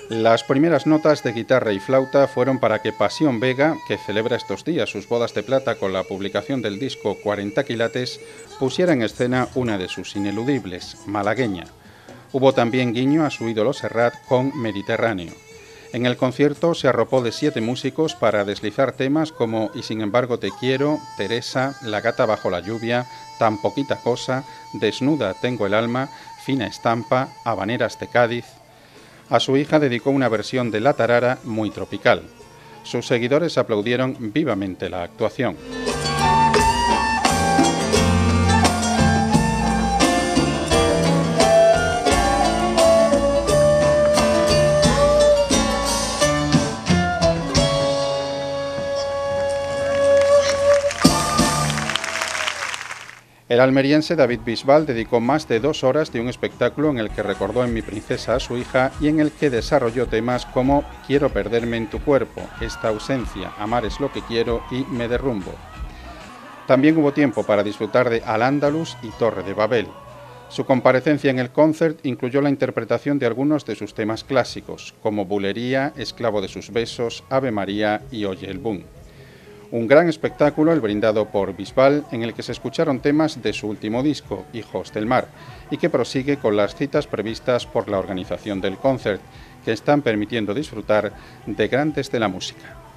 Las primeras notas de guitarra y flauta fueron para que Pasión Vega, que celebra estos días sus bodas de plata con la publicación del disco 40 quilates, pusiera en escena una de sus ineludibles, Malagueña. Hubo también guiño a su ídolo Serrat con Mediterráneo. En el concierto se arropó de 7 músicos para deslizar temas como Y sin embargo te quiero, Teresa, La gata bajo la lluvia, Tan poquita cosa, Desnuda tengo el alma, Fina estampa, Habaneras de Cádiz. A su hija dedicó una versión de La tarara muy tropical. Sus seguidores aplaudieron vivamente la actuación. El almeriense David Bisbal dedicó más de 2 horas de un espectáculo en el que recordó en Mi princesa a su hija y en el que desarrolló temas como Quiero perderme en tu cuerpo, Esta ausencia, Amar es lo que quiero y Me derrumbo. También hubo tiempo para disfrutar de Al-Ándalus y Torre de Babel. Su comparecencia en el concert incluyó la interpretación de algunos de sus temas clásicos, como Bulería, Esclavo de sus besos, Ave María y Oye el boom. Un gran espectáculo el brindado por Bisbal, en el que se escucharon temas de su último disco, Hijos del Mar, y que prosigue con las citas previstas por la organización del concert, que están permitiendo disfrutar de grandes de la música.